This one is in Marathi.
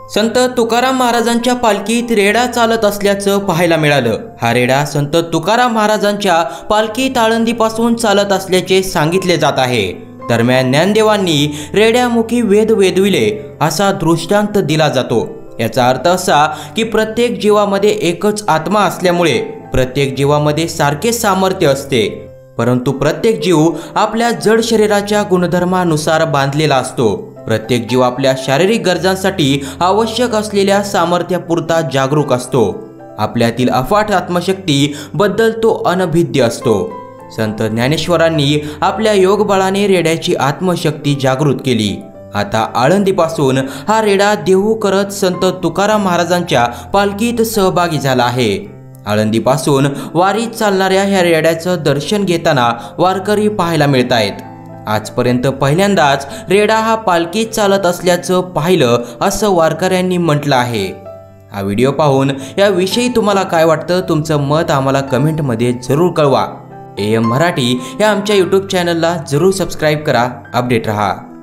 संत तुकाराम महाराजांच्या पालखीत रेडा चालत असल्याचं पाहायला मिळालं। हा रेडा संत तुकाराम महाराजांच्या पालखीत आळंदीपासून चालत असल्याचे सांगितले जात आहे। दरम्यान ज्ञानदेवांनी रेड्यामुखी वेद वेदविले असा दृष्टांत दिला जातो। याचा अर्थ असा की प्रत्येक जीवामध्ये एकच आत्मा असल्यामुळे प्रत्येक जीवामध्ये सारखे सामर्थ्य असते, परंतु प्रत्येक जीव आपल्या जड शरीराच्या गुणधर्मानुसार बांधलेला असतो। प्रत्येक जीव आपल्या शारीरिक गरजांसाठी आवश्यक असलेल्या सामर्थ्यापुरता जागरूक असतो। आपल्यातील अफाट आत्मशक्ती बद्दल तो अनभिद्य असतो। संत ज्ञानेश्वरांनी आपल्या योगबळाने रेड्याची आत्मशक्ती जागृत केली। आता आळंदीपासून हा रेडा देहू करत संत तुकाराम महाराजांच्या पालखीत सहभागी झाला आहे। आळंदीपासून वारीत चालणाऱ्या ह्या रेड्याचं दर्शन घेताना वारकरी पाहायला मिळत आहेत। आजपर्यंत पहिल्यांदाच रेडा हा पालखीत चालत असल्याचं पाहिलं असं वारकऱ्यांनी म्हटलं आहे। हा व्हिडिओ पाहून याविषयी तुम्हाला काय वाटतं, तुमचं मत आम्हाला कमेंटमध्ये जरूर कळवा। AM मराठी या आमच्या YouTube चॅनलला जरूर सबस्क्राईब करा, अपडेट रहा।